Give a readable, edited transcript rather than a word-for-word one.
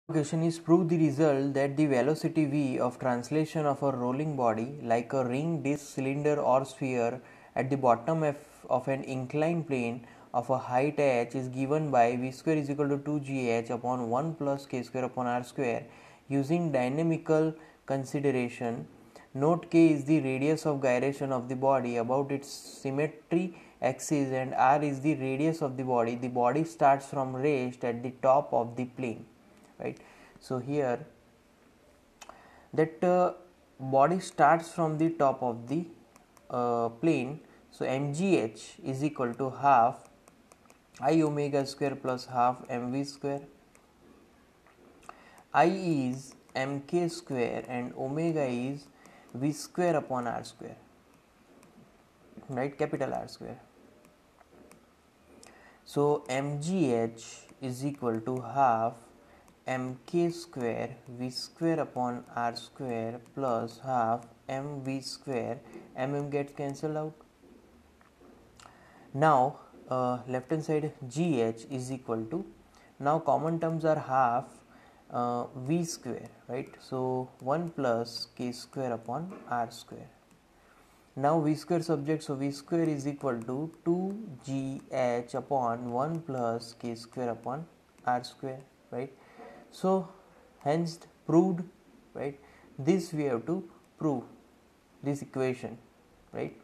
Question is prove the result that the velocity v of translation of a rolling body like a ring, disc, cylinder or sphere at the bottom of an inclined plane of a height h is given by v square is equal to 2gh upon 1 plus k square upon r square using dynamical consideration. Note k is the radius of gyration of the body about its symmetry axis and r is the radius of the body. The body starts from rest at the top of the plane. Right. So here that body starts from the top of the plane. So mgh is equal to half I omega square plus half mv square. I is mk square and omega is v square upon r square, right, capital R square. So mgh is equal to half mk square v square upon r square plus half mv square. Gets cancelled out. Now left hand side gh is equal to, now common terms are half v square, right. So 1 plus k square upon r square. Now v square subject, so v square is equal to 2gh upon 1 plus k square upon r square, right. So hence proved, right. This we have to prove this equation, right.